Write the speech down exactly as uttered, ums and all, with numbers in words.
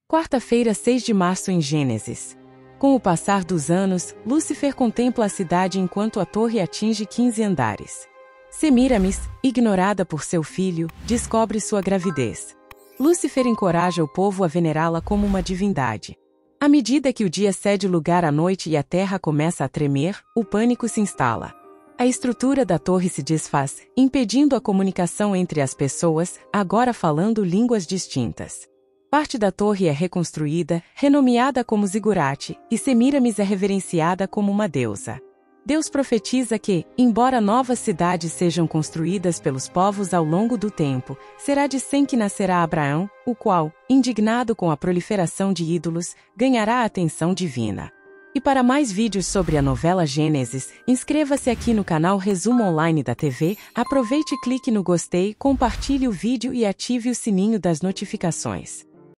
Quarta-feira, seis de março em Gênesis. Com o passar dos anos, Lúcifer contempla a cidade enquanto a torre atinge quinze andares. Semíramis, ignorada por seu filho, descobre sua gravidez. Lúcifer encoraja o povo a venerá-la como uma divindade. À medida que o dia cede lugar à noite e a terra começa a tremer, o pânico se instala. A estrutura da torre se desfaz, impedindo a comunicação entre as pessoas, agora falando línguas distintas. Parte da torre é reconstruída, renomeada como Zigurate, e Semíramis é reverenciada como uma deusa. Deus profetiza que, embora novas cidades sejam construídas pelos povos ao longo do tempo, será de Sem que nascerá Abraão, o qual, indignado com a proliferação de ídolos, ganhará a atenção divina. E para mais vídeos sobre a novela Gênesis, inscreva-se aqui no canal Resumo Online da T V, aproveite e clique no gostei, compartilhe o vídeo e ative o sininho das notificações.